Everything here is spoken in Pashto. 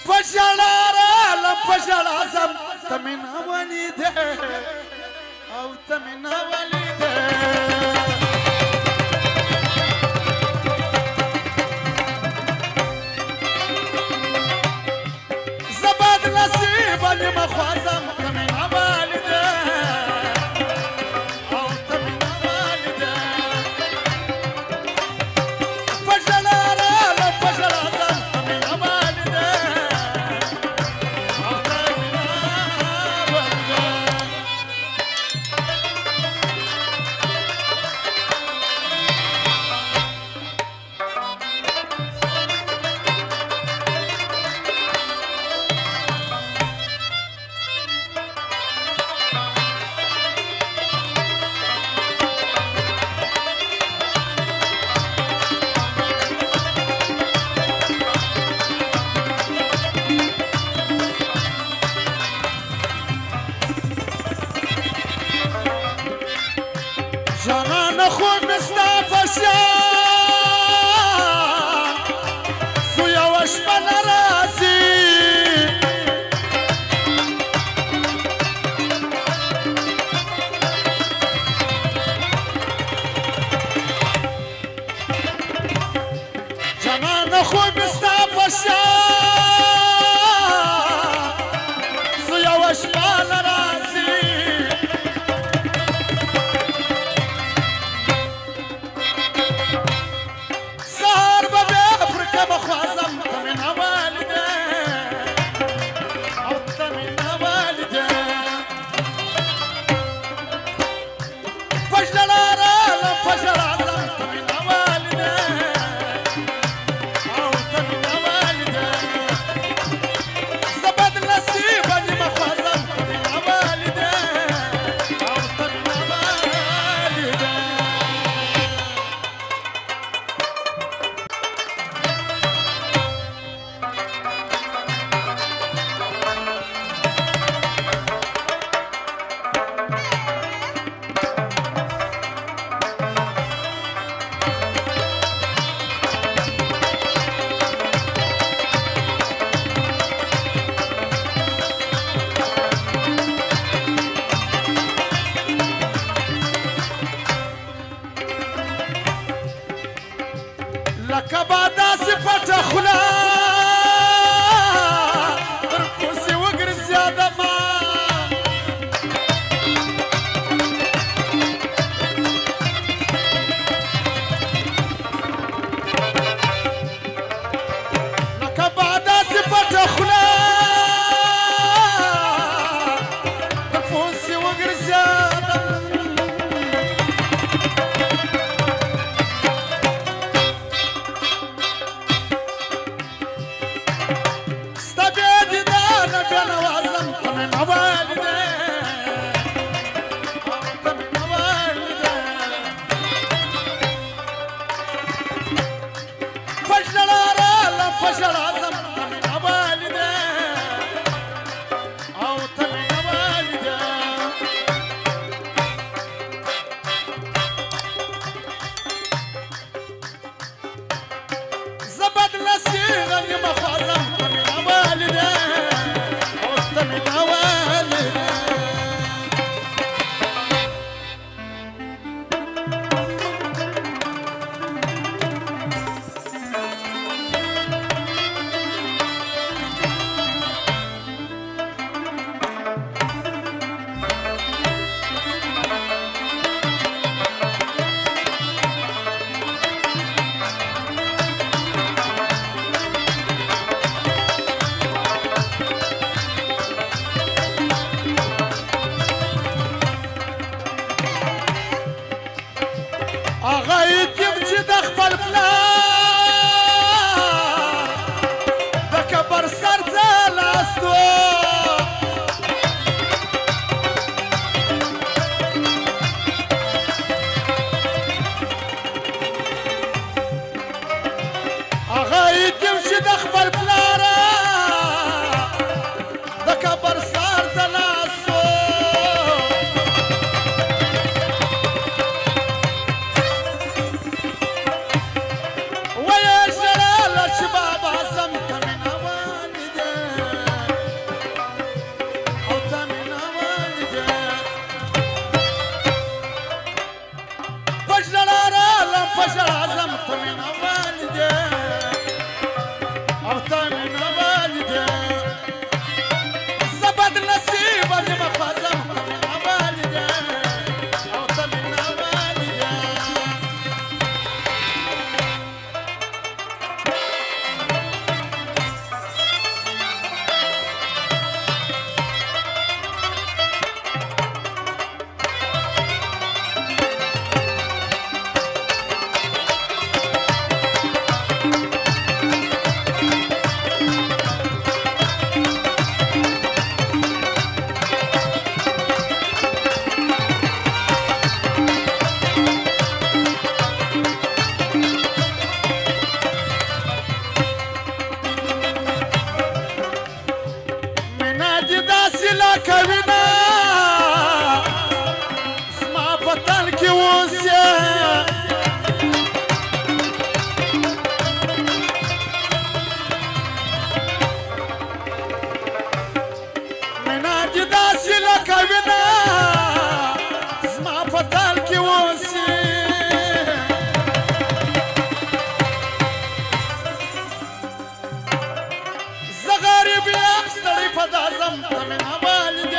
فشلارا فشلازم تمن وليده او تمن وليده زباد نصيب اللي ما خوازم تمن والده او تمن والده فشلارا فشلازم تمن والده او تمن والده جانان خود مستفشان سویا وشبن رازی جانان خود مستفشان سویا وشبن رازی بخوازم تمن والده او تمن والده فجلارا فجلازم تمن والده او تمن والده زبد نصيب اللي بخوازم تمن والده او تمن والده لکه بادا صفت خلا تر پوسی وګرځي ادمه لکه بادا صفت خلا تر پوسی وګرځي ادمه بنوازم تمن والده تمن والده فجلارا فجلازم تمن والده او تمن والده زبد نسير اللي مخازم تمن والده من والده اغايت يمشي دخل فلان بكبر سرت الاسطول اغايت يمشي دخل فلان بكبر سرت الاسطول ويا جلال الشباب عزمت من والده غریب یا ستړی په دازم تمه نه والده